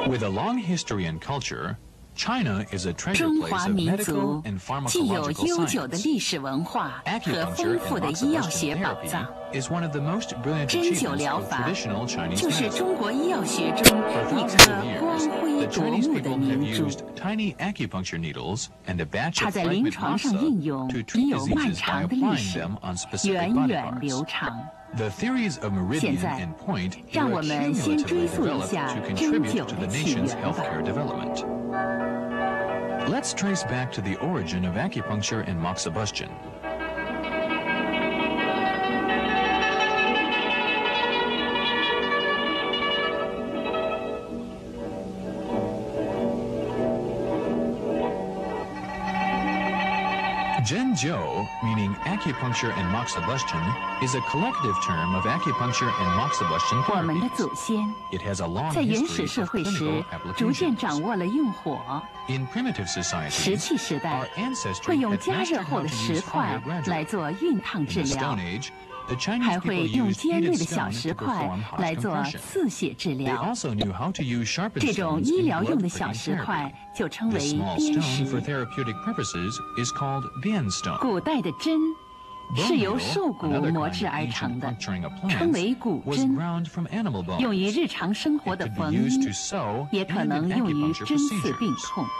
With a long history and culture, China is a treasure 中 place 华 of 民 medical 族 and 既有 pharmacological 悠久的 science. 历史文化和 Acupuncture 丰 and 富的医药 moxibustion 学宝 therapy 藏。 is one of the most brilliant 针灸 achievements 疗 of 法 traditional Chinese 就是 medicine. 中国医药学中 For 一 thousands 颗 of 光 years, 辉 the 夺 Chinese 目的 people have 明珠。 used tiny acupuncture needles and a batch 它 of 在临 fragment 床上 moxa 应用 to 已 treat 有漫 diseases by 长的历 applying 史， them on specific 源 body 远流 parts. 长。 The theories of 现 meridian 在 and point 让 were 我们先 cumulatively 追溯一 developed 下 to 针 contribute 灸 to 的 the 起 nation's 源吧。 healthcare development. Let's trace back to the origin of acupuncture and moxibustion. Zhenjiu, meaning acupuncture and moxibustion, is a collective term of acupuncture and moxibustion 我们的 therapies. 祖先 It has a long 在原 history 始社 of 会时 clinical 逐渐 applications. 掌握了用火。 In primitive 石 societies, 器时代 our ancestry 会用 had 加热 mastered 后 how 的 to 石 use 块 fire 来 gradually. 做熨烫 In 治 the 疗 Stone，Age, the 还 Chinese 会 people 用 used 尖锐 heated 的小 stone 石 to 块 perform hot 来做 compression. 刺血治 They 疗。 also knew how to use sharpened 这种 stones 医 in 疗用的 blood 小 pricking 石块 therapy. 就称 This 为 small 砭 stone for 石。 therapeutic purposes is called bianstone. 古代的针 Bone 是由 meal, 兽骨 another 磨 kind 制 of 而成 ancient 的， puncturing of 称 plants, 为骨 was 针， ground from animal 用于 bones. 日常生活 It 的 could 缝 be used 衣 to，sew 也可 and 能 in 用于 acupuncture 针刺病 procedures. 痛。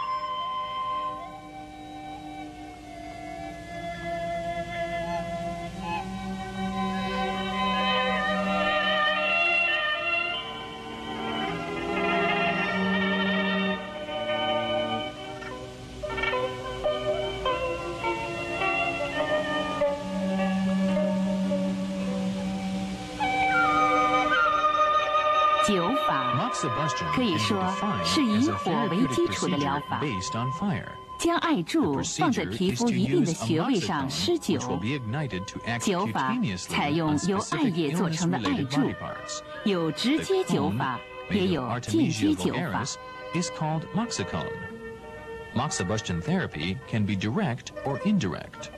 灸法 Moxibustion 可以 can be 说 defined 是 as 以 a 火为 therapeutic 基础的疗 procedure 法， based on fire. 将艾柱放在皮肤一定的穴位上施 which will 灸。 be ignited to act 灸法 cutaneously 采用 on 由艾 specific 叶做成的艾 illness-related 柱 body，parts. 有直 The 接灸 cone, 法，也 made 有 of 间接 Artemisia 灸法。 vulgaris, is called moxicone. Moxibustion therapy can be direct or indirect.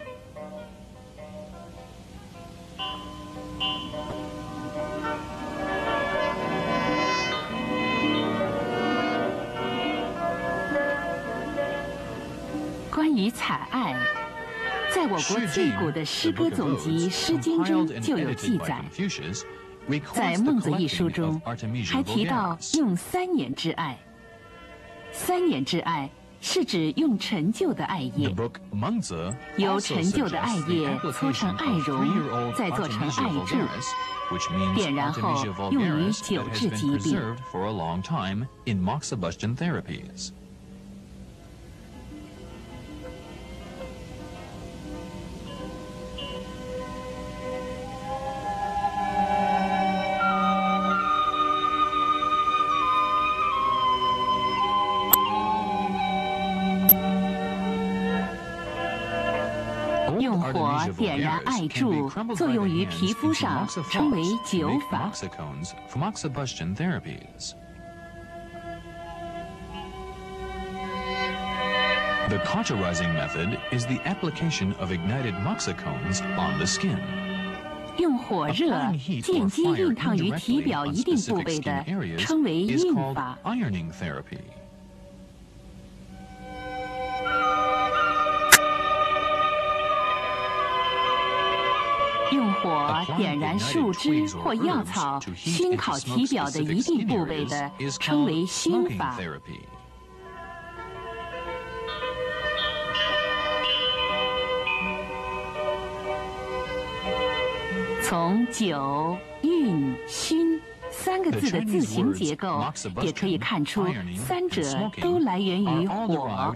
关于采艾，在我国最古的诗歌总集《诗经》中就有记载。在《孟子》一书中，还提到用3年之艾。3年之艾是指用陈旧的艾叶，由陈旧的艾叶搓成艾绒，再做成艾柱，点燃后用于灸治疾病。用火点燃艾柱，作用于皮肤上，称为灸法。 The cauterizing method is the application of ignited moxicones on the skin. 用火热间接熨烫于体表一定部位的，称为熨法。 ironing therapy. 用火点燃树枝或药草，熏烤体表的一定部位的，称为熏法。 从灸、熨、熏3个字的字形结构，也可以看出3者都来源于火。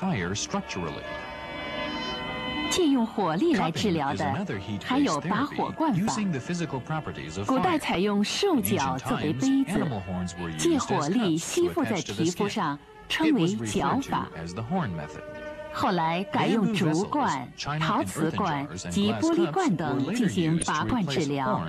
借用火力来治疗的，还有拔火罐法。古代采用兽角作为杯子，借火力吸附在皮肤上，称为绞法。 后来改用竹罐、陶瓷罐及玻璃罐等进行拔罐治疗。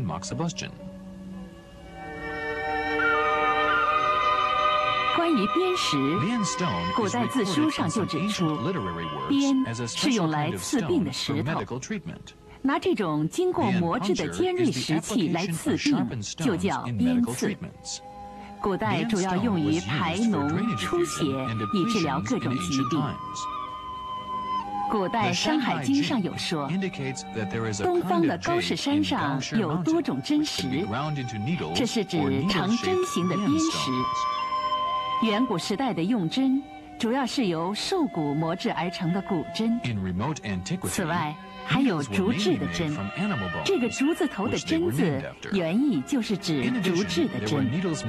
关于砭石，古代字书上就指出，砭是用来刺病的石头。拿这种经过磨制的尖锐石器来刺病，就叫砭刺。 古代主要用于排脓、出血，以治疗各种疾病。古代《山海经》上有说，东方的高士山上有多种真石，这是指呈针形的边石。远古时代的用针主要是由兽骨磨制而成的骨针。此外，还有竹制的针，这个竹字头的针字，原意就是指竹制的针。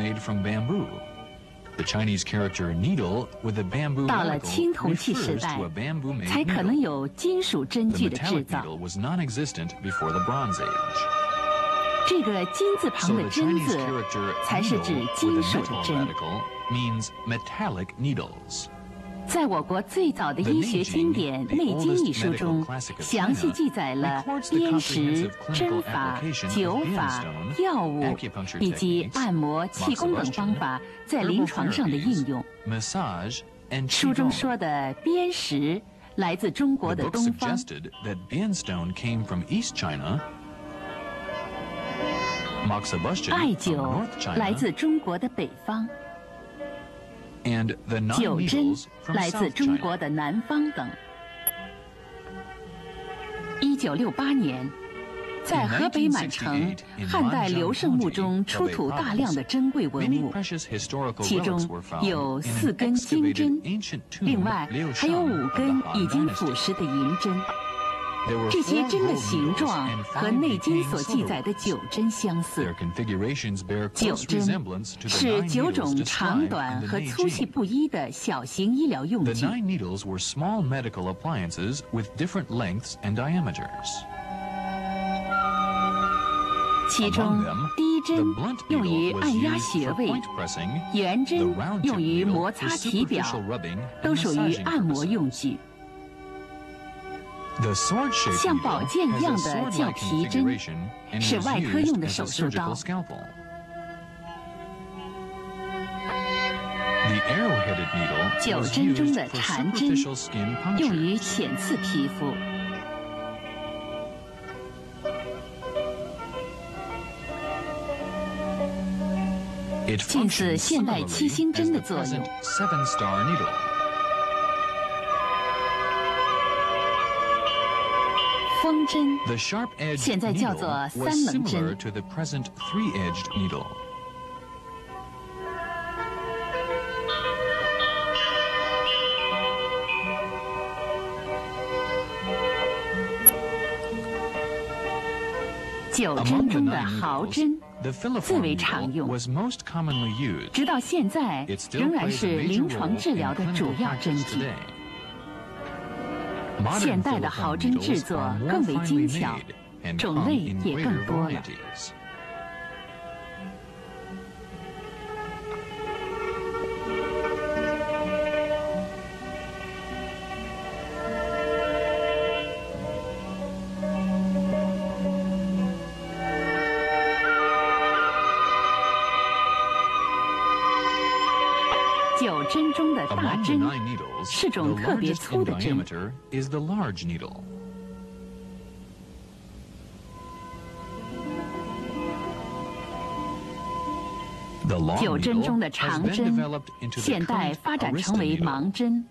到了青铜器时代，才可能有金属针具的制造。这个金字旁的针字，才是指金属的针。在我国最早的医学经典《内经》一书中，详细记载了砭石、针法、灸法、药物以及按摩、气功等方法在临床上的应用。书中说的砭石来自中国的东方，艾灸来自中国的北方。九针来自中国的南方等。1968年，在河北满城汉代刘胜墓中出土大量的珍贵文物，其中有4根金针，另外还有5根已经腐蚀的银针。这些针的形状和《内经》所记载的9针相似。9针是9种长短和粗细不一的小型医疗用具。其中，第一针用于按压穴位，圆针用于摩擦体表，都属于按摩用具。像宝剑一样的叫皮针，是外科用的手术刀。9针中的缠针用于浅刺皮肤。近似现代7星针的作用。锋针现在叫做3棱针。9针中的毫针最为常用，直到现在仍然是临床治疗的主要针具。现代的毫针制作更为精巧，种类也更多了。9针中的大针是种特别粗的针。9针中的长针，现代发展成为盲针。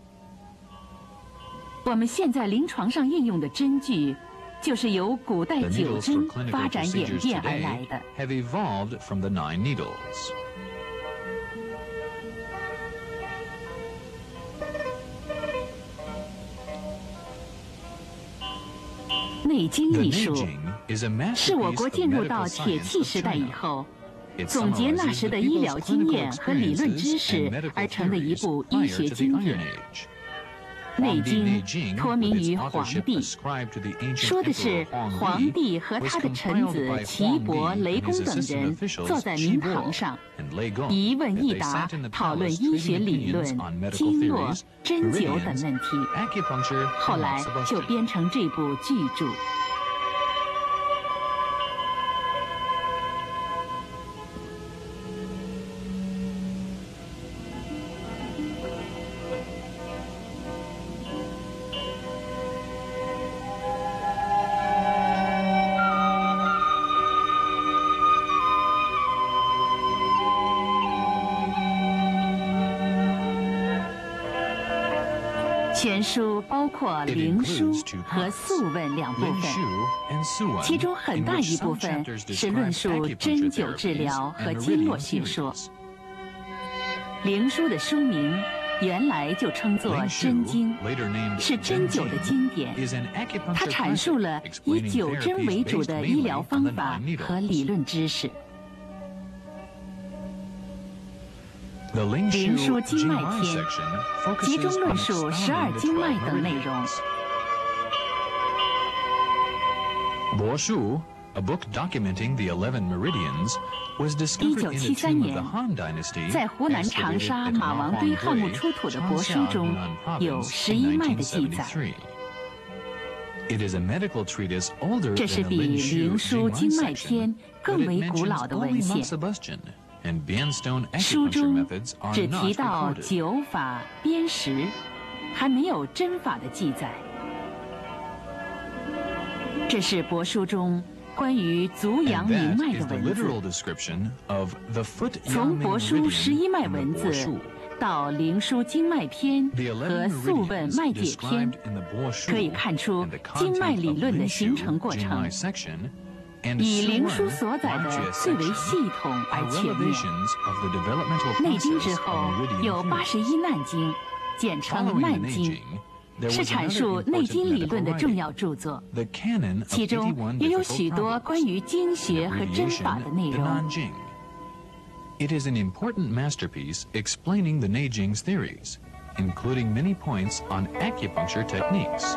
我们现在临床上应用的针具，就是由古代9针发展演变而来的。《内经》一书是我国进入到铁器时代以后，总结那时的医疗经验和理论知识而成的一部医学经典。《内经》托名于黄帝，说的是黄帝和他的臣子岐伯、雷公等人坐在明堂上，一问一答，讨论医学理论、经络、针灸等问题，后来就编成这部巨著。 全书包括灵书和素问两部分，其中很大一部分是论述针灸治疗和经络学说。灵书的书名原来就称作《针经》，是针灸的经典。它阐述了以灸针为主的医疗方法和理论知识。灵枢经脉篇集中论述12经脉等内容。 帛书 A book documenting the 11 meridians, was discovered in the tomb of the Han Dynasty. 在湖南长沙马王堆汉墓出土的帛书中，有11脉的记载。这是比灵枢经脉篇更为古老的文献。书中只提到灸法、砭石，还没有针法的记载。这是帛书中关于足阳明脉的文字。从帛书11脉文字到灵枢经脉篇和素问脉解篇，可以看出经脉理论的形成过程。以灵书所载的最为系统而全面。内经之后有81难经，简称难经，是阐述内经理论的重要著作，其中也有许多关于经学和针法的内容。 It is an important masterpiece explaining the Neijing's theories, including many points on acupuncture techniques.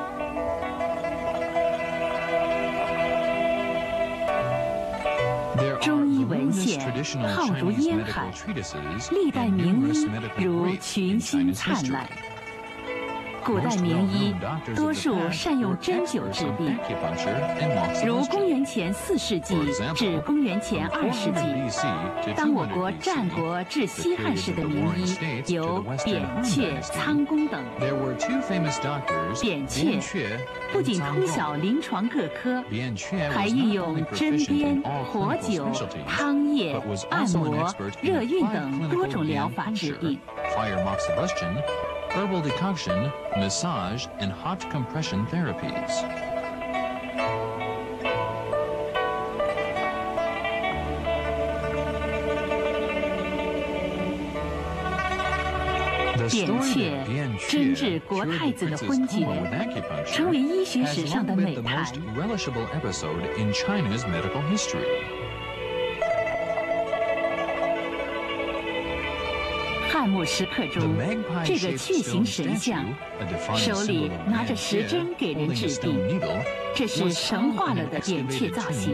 中医文献浩如烟海，历代名医如群星灿烂。古代名医多数善用针灸治病，如公元前4世纪至公元前2世纪，当我国战国至西汉时的名医有扁鹊、苍公等。扁鹊不仅通晓临床各科，还运用针砭、火灸、汤液、按摩、热运等多种疗法治病。 Herbal decoction, massage, and hot compression therapies. The story of Bian Che, 针治国太子的昏厥，成为医学史上的美谈。 relishable episode in China's medical history. 汉墓石刻中，这个雀形神像手里拿着石针给人治病，这是神化了的扁鹊造型。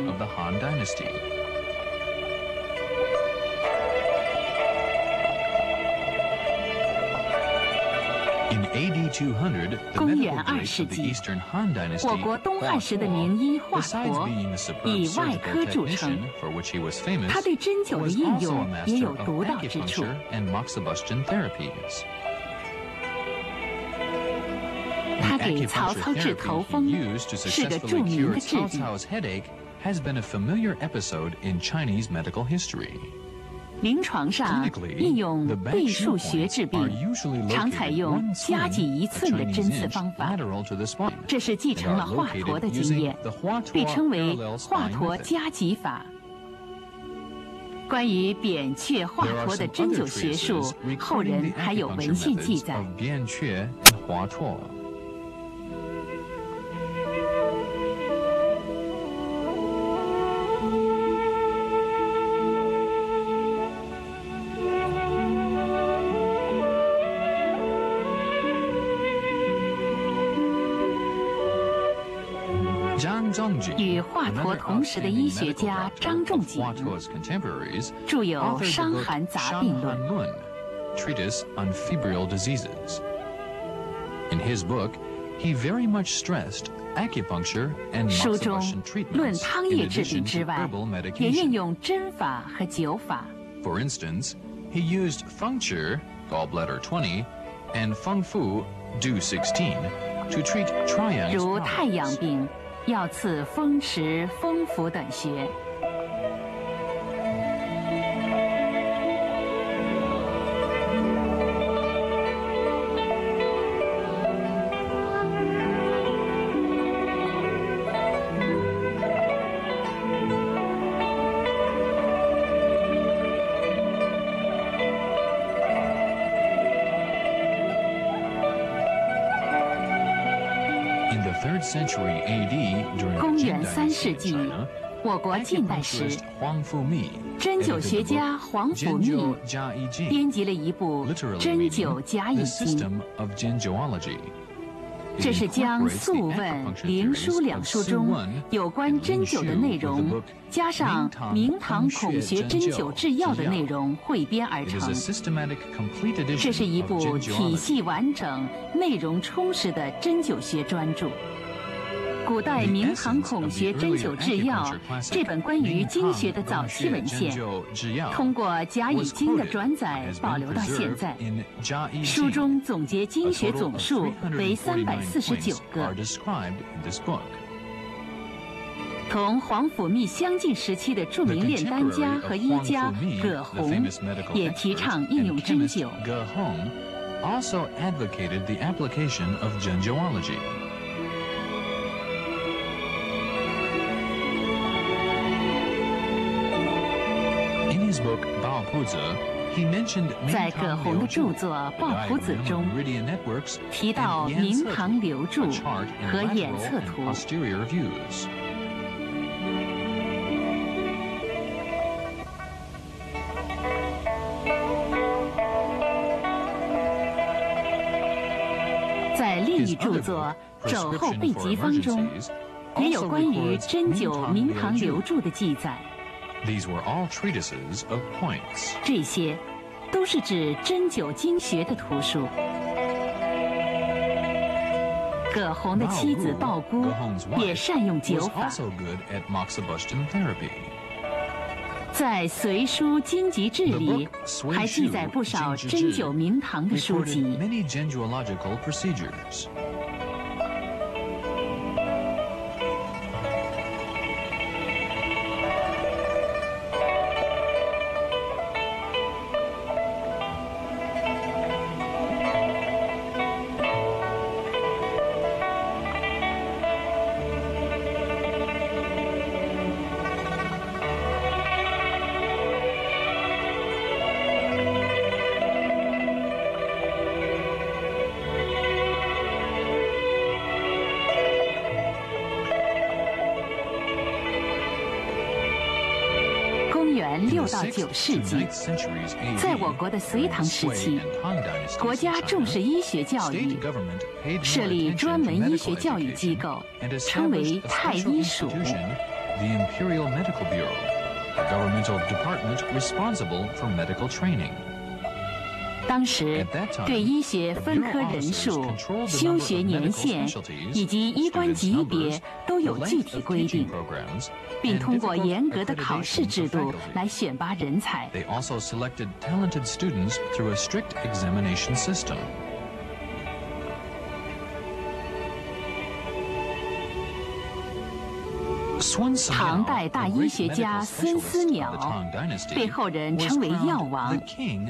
公元2世纪，我国东汉时的名医华佗以外科著称，他对针灸的应用也有独到之处。他给曹操治头风是个著名的治病。 临床上应用倍数学治病，常采用夹脊1寸的针刺方法，这是继承了华佗的经验，被称为华佗夹脊法。关于扁鹊、华佗的针灸学术，后人还有文献记载。 与华佗同时的医学家张仲景著有《伤寒杂病论》。Treatise on febrile diseases. In his book, he very much stressed acupuncture and moxibustion treatments. 论汤液治病之外，也运用针法和灸法。 For instance, he used fengqi, gallbladder 20, and fengfu, du 16, to treat Triang's 如太阳病。 要赐风池、风府等穴。 3rd century AD, during 公 the 元 Jin 3 世 Dynasty 纪 of China, 我国近代时， acupuncturist Huang Fuми 针灸 edited 学 the 家 book 黄甫密 Zhenjiu Jiayi Jing, 编辑了一部《 literally 针 meaning 灸甲乙 the 经》， system of Jinjiology. It 这是将《 incorporates 素 the 问》《 acupuncture 灵书》 theories 两 of 书 Su 中 Wen 有关针灸的内 with the 容 book， 加上《明堂孔学针灸制要》的内容汇编而 It is 成 a。systematic, complete 这是 edition 一 of 部体系 Jinjiology. 完整、内容充实的针灸学专著。古代《明堂孔学针灸制要》这本关于经学的早期文献，通过甲乙经的转载保留到现在。书中总结经学总数为349个。同黄甫密相近时期的著名炼丹家和医家葛洪也提倡应用针灸。 also advocated the application of Jinjiology. In his book Bao Puzi, he mentioned 在葛洪的著作《抱朴子》中，提到明堂流注和眼侧图。 在另一著作《肘后备急方》中，也有关于针灸明堂流注的记载。 These were all treatises of points. 这些都是指针灸经学的图书。葛洪的妻子道姑也善用灸法， also good at moxibustion therapy. 在《隋书经籍志》里还记载不少针灸明堂的书 Recorded 籍。 many Jinjiological procedures. 6到9世纪，在我国的隋唐时期，国家重视医学教育，设立专门医学教育机构，称为太医署。 The Imperial Medical Bureau, a governmental department responsible for medical training. 当时对医学分科人数、修学年限以及医官级别都有具体规定，并通过严格的考试制度来选拔人才。 They also selected talented students through a strict examination system. 唐代大医学家孙思邈被后人称为药王。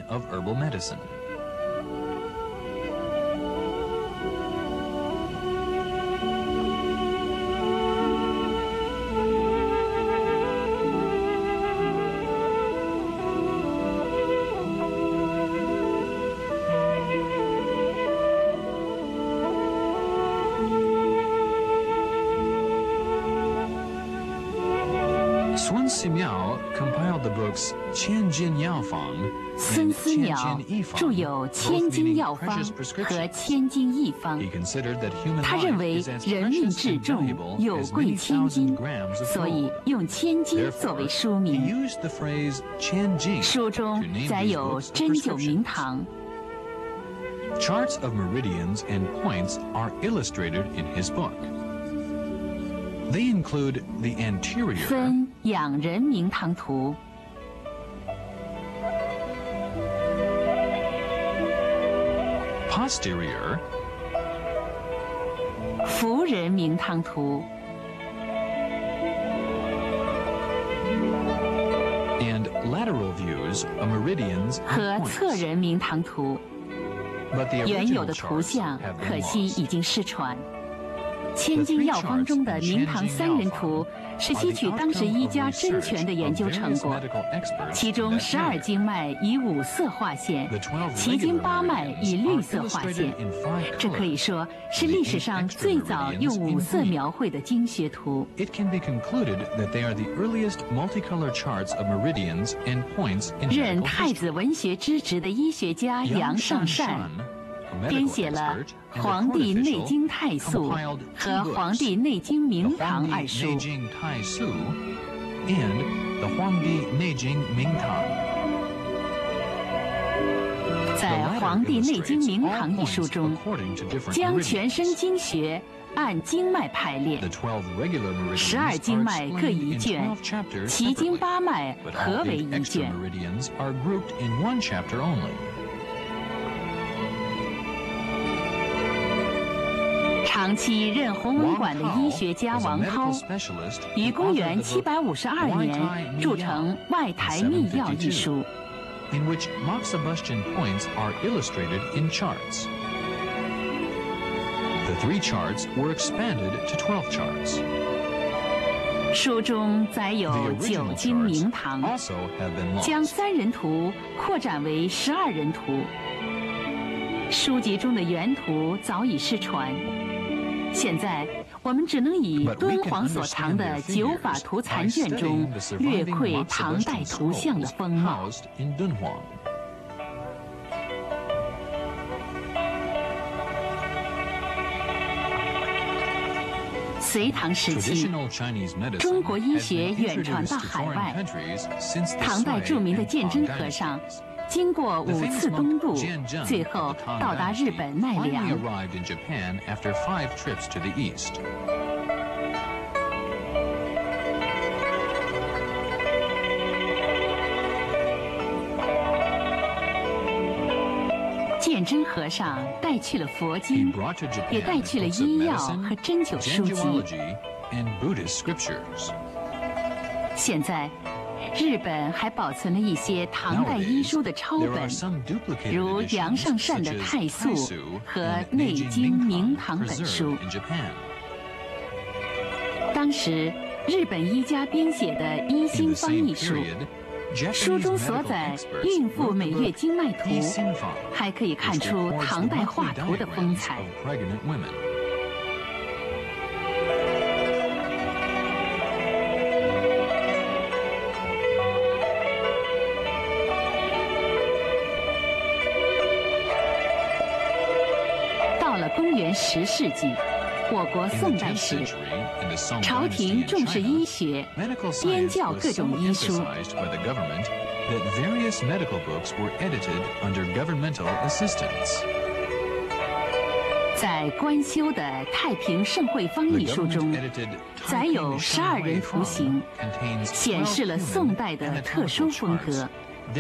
孙思邈 compiled the books《千金药方》 孙思邈著有《千金药方》和《千金一方》。他认为人命至重，有贵千金，所以用千金作为书名。书中载有针灸名堂。 Charts of meridians and points are illustrated in his book. They include the anterior 分养人明堂图、 posterior 扶人明堂图、 and lateral views of meridians 和 and 侧 points. 人明堂图。 But the 原有 original 的图 charts 像 have 可 been 惜 lost. 已经失传。 千金药方中的明堂三人图是吸取当时医家真诠的研究成果，其中12经脉以5色划线，奇经8脉以绿色划线。这可以说是历史上最早用5色描绘的经学图。任太子文学之职的医学家杨尚善编写了《黄帝内经太素》和《黄帝内经明堂》2书。在《黄帝内经明堂》一书中，将全身经学按经脉排列，12经脉各一卷，奇经8脉合为一卷。长期任弘文馆的医学家王涛，于公元752年著成《外台秘要》一书。 in which Moxibustion points are illustrated in charts. The 3 charts were expanded to 12 charts. 书中载有9经明堂，将3人图扩展为12人图。书籍中的原图早已失传，现在我们只能以敦煌所藏的9法图残卷中略窥唐代图像的风貌。隋唐时期，中国医学远传到海外。唐代著名的鉴真和尚，经过5次东渡，最后到达日本奈良。鉴真和尚带去了佛经，也带去了医药和针灸书籍。现在，日本还保存了一些唐代医书的抄本，如杨尚善的《太素》和《内经明堂》本书。当时，日本医家编写的《医心方》一书。书中所载孕妇每月经脉图，还可以看出唐代画图的风采。到了公元10世纪，我国宋代时，朝廷重视医学，编校各种医书。在官修的《太平盛会方》一书中，载有12人图形，显示了宋代的特殊风格。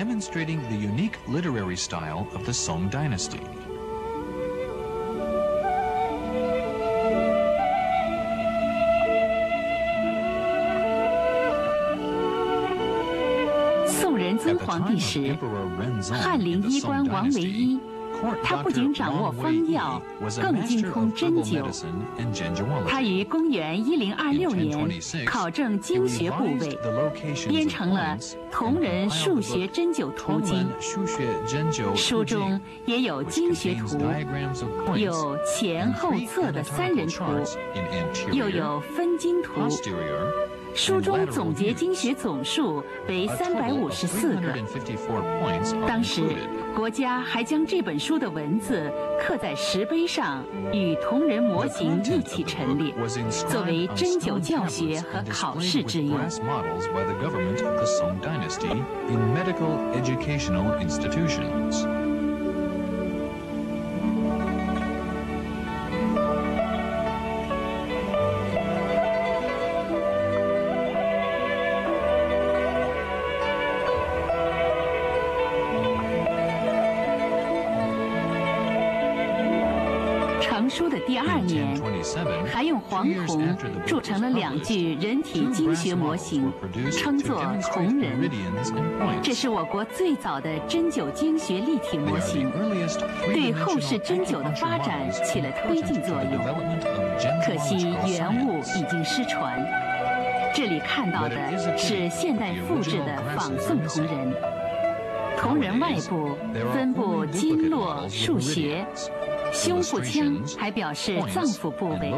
宗皇帝时，翰林医官王惟一，他不仅掌握方药，更精通针灸。他于公元1026年考证经学部位，编成了《同人数学针灸图经》。书中也有经学图，有前后侧的3人图，又有分经图。书中总结经学总数为354个。当时，国家还将这本书的文字刻在石碑上，与同人模型一起陈列，作为针灸教学和考试之用。 成书的第2年，还用黄铜铸成了2具人体经学模型，称作铜人。这是我国最早的针灸经学立体模型，对后世针灸的发展起了推进作用。可惜原物已经失传。这里看到的是现代复制的仿宋铜人。铜人外部分布经络、腧穴，胸腹腔还表示脏腑部位。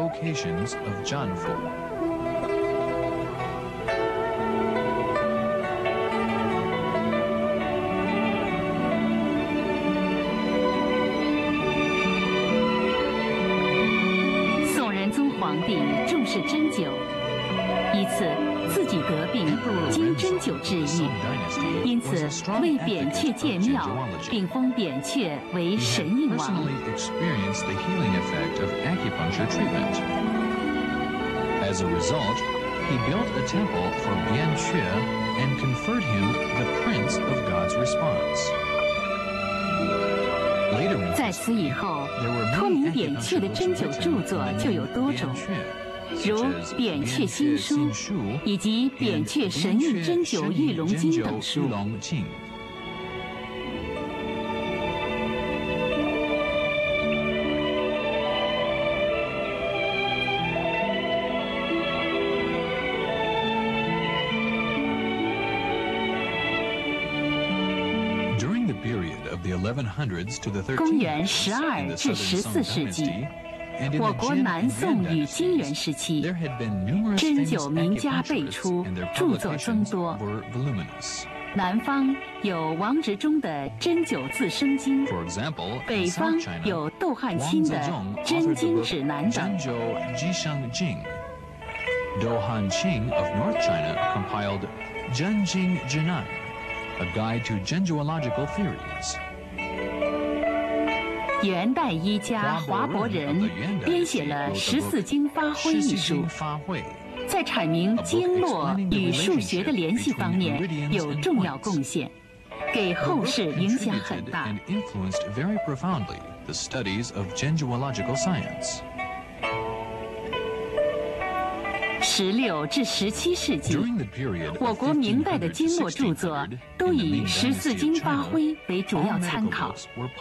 宋仁宗皇帝重视针灸，一次自己得病，经针灸治愈，因此为扁鹊建庙，并封扁鹊为神应王。 As a result, he built a temple for Bian Chue and conferred him the Prince of God's Response. 在此以后，托名扁鹊的针灸著作就有多种。如《扁鹊新书》以及《扁鹊神韵针灸玉龙经》等书。公元12至14世纪。我国南宋与金元时期，针灸名家辈出，著作增多。南方有王执中的《针灸自生经》，北方有窦汉卿的《针经指南》等。 Do Han Qing of North China compiled Zhenjing Jinan, a guide to Zhenjuological theories. 元代医家华伯仁编写了《14经发挥》一书，在阐明经络与腧穴的联系方面有重要贡献，给后世影响很大。16至17世纪，我国明代的经络著作都以《14经发挥》为主要参考。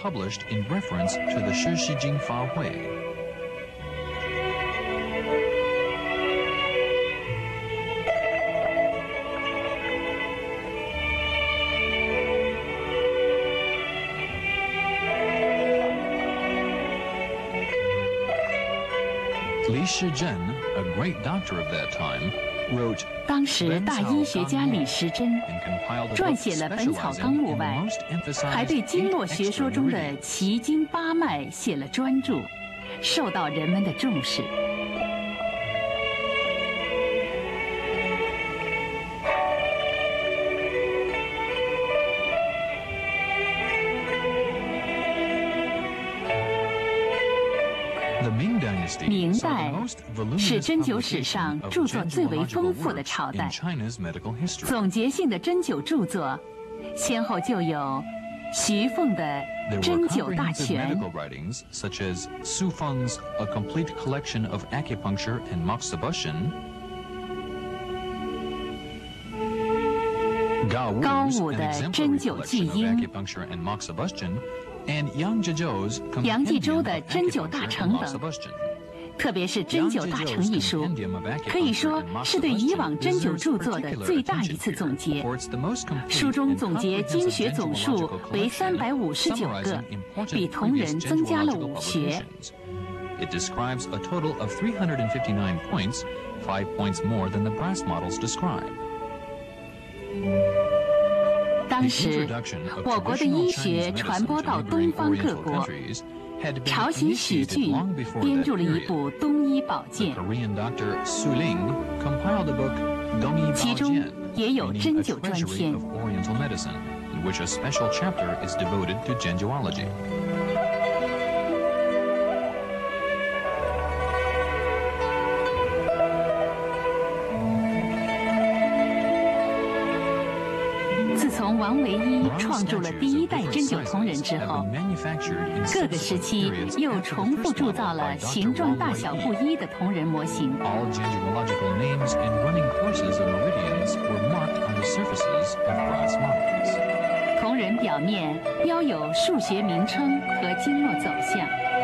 李时珍 a great doctor of that time, wrote 当时大医学家李时珍撰写了《本草纲目》外，还对经络学说中的奇经八脉写了专著，受到人们的重视。明代是针灸史上著作最为丰富的朝代，总结性的针灸著作先后就有徐凤的《针灸大全》、 such as Su Feng's A Complete Collection of Acupuncture and Moxibustion, 高武的《针灸巨婴》、杨继洲的《针灸大成》等。特别是《针灸大成》一书，可以说是对以往针灸著作的最大一次总结。书中总结经学总数为359个，比同人增加了5学。 It describes a total of 359 points, 5 points more than the brass models describe. 当时，我国的医学传播到东方各国。朝鲜许俊编著了一部《东医宝鉴》，其中也有针灸专篇。自从王维一创筑了第一代针灸同人之后，各个时期又重复铸造了形状大小不一的同人模型。同人表面标有数学名称和经络走向。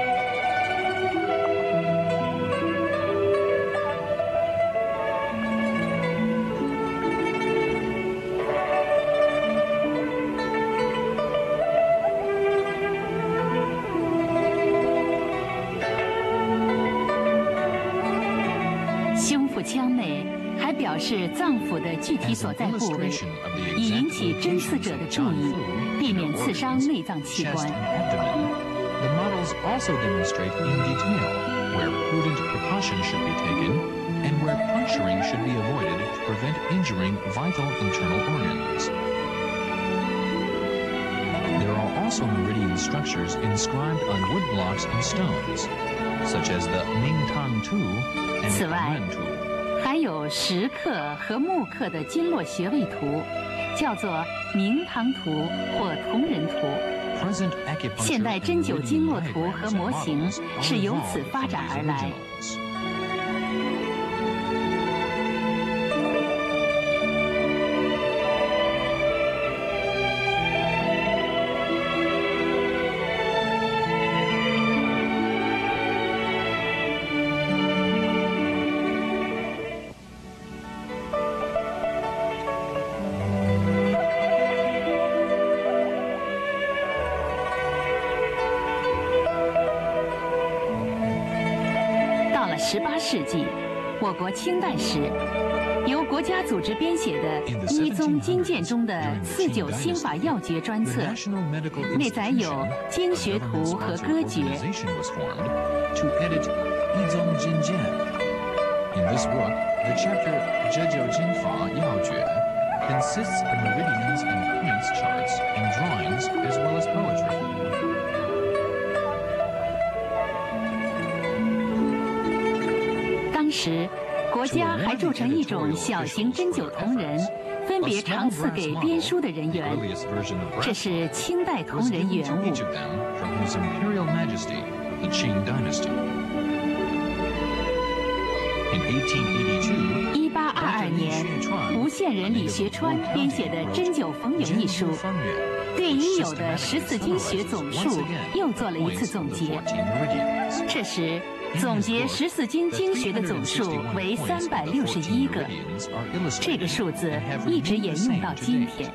胸腹腔内还表示脏腑的具体所在部位，以引起针刺者的注意，避免刺伤内脏器官。 The models also demonstrate in detail where prudent precautions should be taken and where puncturing should be avoided to prevent injuring vital internal organs. There are also meridian structures inscribed on wood blocks and stones, such as the Mingtang Tu and Yuan Tu. 还有石刻和木刻的经络穴位图，叫做明堂图或同人图。现代针灸经络图和模型是由此发展而来。18世纪，我国清代时，由国家组织编写的《医宗经鉴》中的《刺灸心法要诀》专册，内载有经学图和歌诀。 In this book, the chapter 针灸经法要诀 consists of meridians and points charts and drawings as well as poetry. 当时，国家还铸成一种小型针灸同人，分别常赐给编书的人员。这是清代同人原物。1822年，吴县人李学川编写的《针灸逢源》一书，对已有的14经学总数又做了一次总结。这时，总结14经经学的总数为361个，这个数字一直沿用到今天。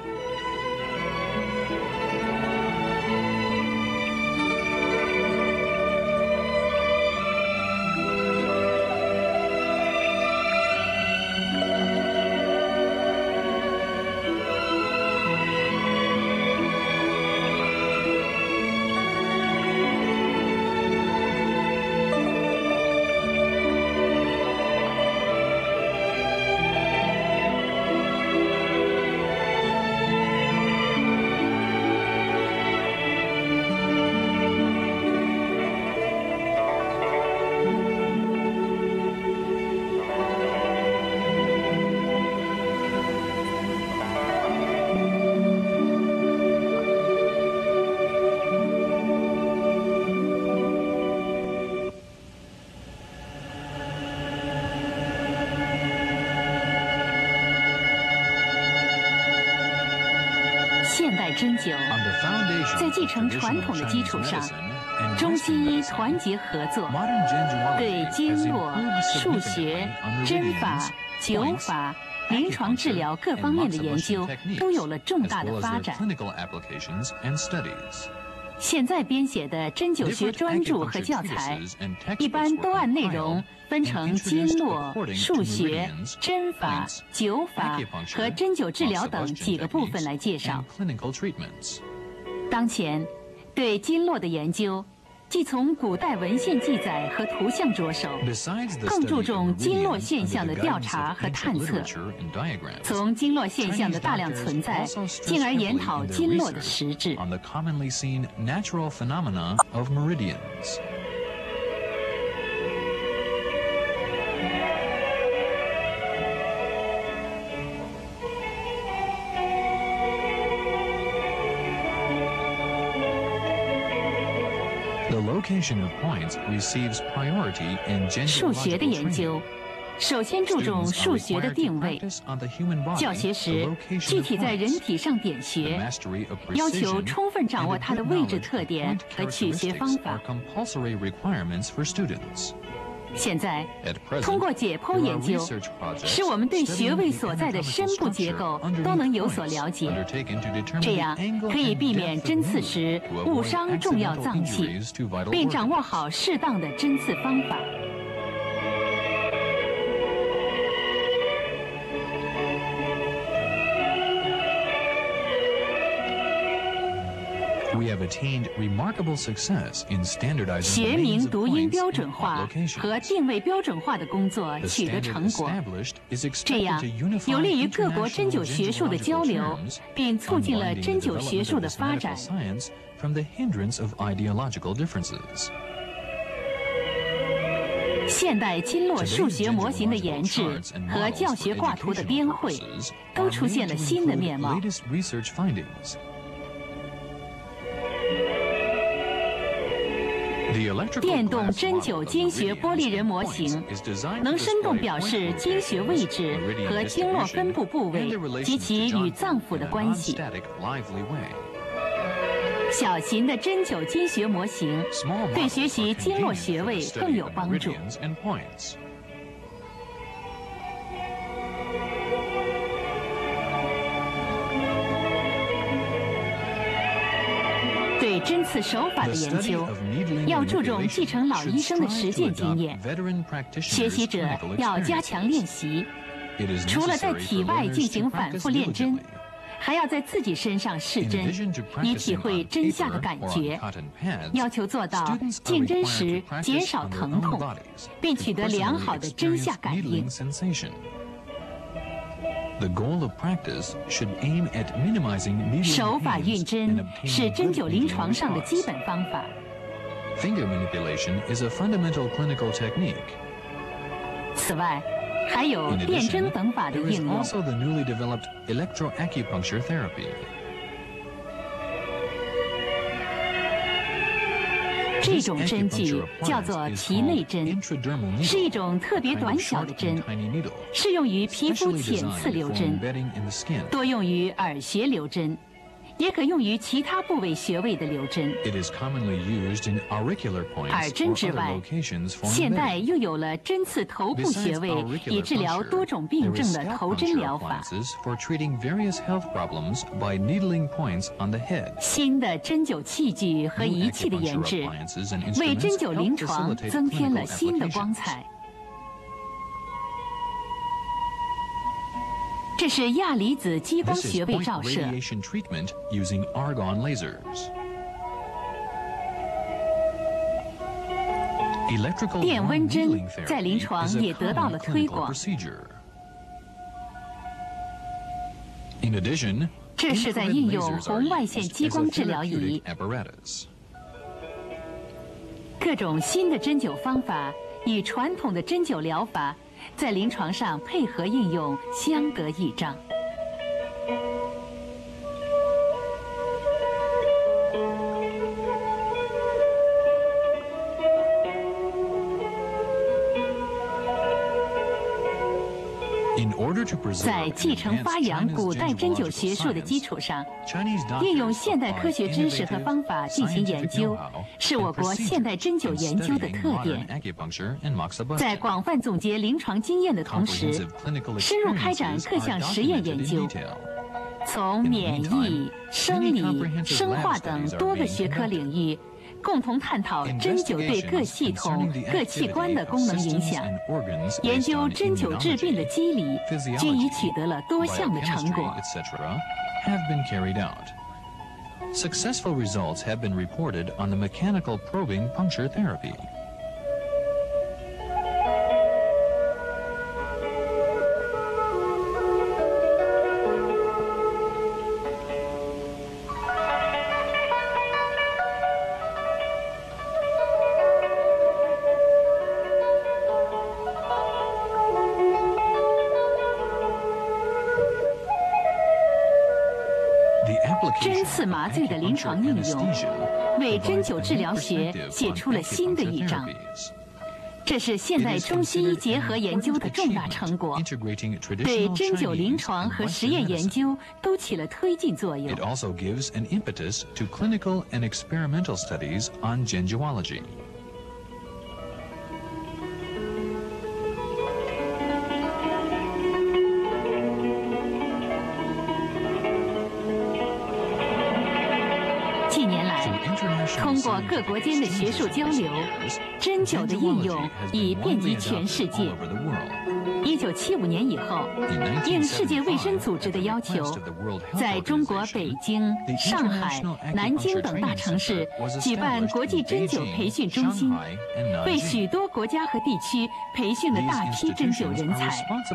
现代针灸在继承传统的基础上，中西医团结合作，对经络、数学、针法、灸法、临床治疗各方面的研究都有了重大的发展。现在编写的针灸学专著和教材，一般都按内容分成经络、数学、针法、灸法和针灸治疗等几个部分来介绍。当前，对经络的研究，即从古代文献记载和图像着手，更注重经络现象的调查和探测，从经络现象的大量存在，进而研讨经络的实质。 数学的研究首先注重数学的定位，教学时具体在人体上点穴，要求充分掌握它的位置特点和取穴方法。现在，通过解剖研究，使我们对穴位所在的深部结构都能有所了解，这样可以避免针刺时误伤重要脏器，并掌握好适当的针刺方法。学名读音标准化和定位标准化的工作取得成果，这样有利于各国针灸学术的交流，并促进了针灸学术的发展。现代经络数学模型的研制和教学挂图的编绘，都出现了新的面貌。电动针灸经穴玻璃人模型能生动表示经穴位置和经络分布部位及其与脏腑的关系。小型的针灸经穴模型对学习经络穴位更有帮助。对针刺手法的研究，要注重继承老医生的实践经验。学习者要加强练习，除了在体外进行反复练针，还要在自己身上试针，以体会针下的感觉。要求做到进针时减少疼痛，并取得良好的针下感应。手法运针是针灸临床上的基本方法。此外，还有电针等法的应用。这种针具叫做脐内针，是一种特别短小的针，适用于皮肤浅刺留针，多用于耳穴留针，也可用于其他部位穴位的留针。耳针之外，现代又有了针刺头部穴位以治疗多种病症的头针疗法。新的针灸器具和仪器的研制，为针灸临床增添了新的光彩。这是亚离子激光穴位照射。电温针在临床也得到了推广。这是在应用红外线激光治疗仪。各种新的针灸方法与传统的针灸疗法在临床上配合应用，相得益彰。在继承发扬古代针灸学术的基础上，运用现代科学知识和方法进行研究，是我国现代针灸研究的特点。在广泛总结临床经验的同时，深入开展各项实验研究，从免疫、生理、生化等多个学科领域，共同探讨针灸对各系统、各器官的功能影响，研究针灸治病的机理，均已取得了多项的成果。 Successful results have been reported on the mechanical probing puncture therapy. 麻醉的临床应用，为针灸治疗学写出了新的一章。这是现代中西医结合研究的重大成果，对针灸临床和实验研究都起了推进作用。 It also gives an impetus to clinical and experimental studies on gingiology. 通过各国间的学术交流，针灸的应用已遍及全世界。1975年以后，应世界卫生组织的要求，在中国北京、上海、南京等大城市举办国际针灸培训中心，为许多国家和地区培训了大批针灸人才。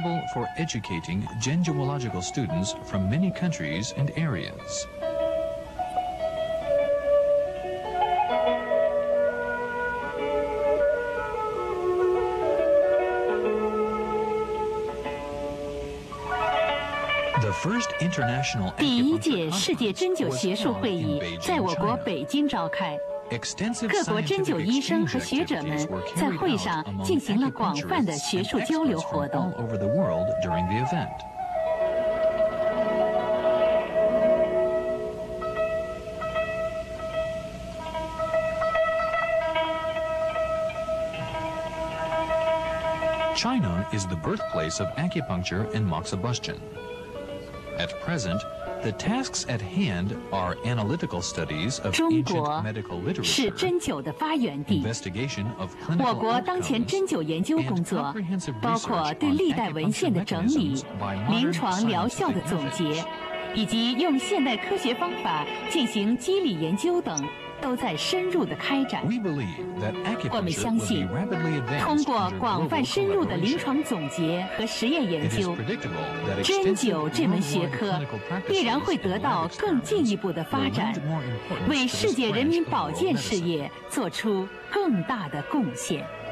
第一届世界针灸学术会议在我国北京召开，各国针灸医生和学者们在会上进行了广泛的学术交流活动。 China is the birthplace of acupuncture and moxibustion. At present, the tasks at hand are analytical studies of ancient medical literature, 是针灸的发源地。 investigation of clinical 我国当前针灸研究工作包括对历代文献的整理、临床疗效的总结，以及用现代科学方法进行机理研究等，都在深入的开展。我们相信，通过广泛深入的临床总结和实验研究，针灸这门学科必然会得到更进一步的发展，为世界人民保健事业做出更大的贡献。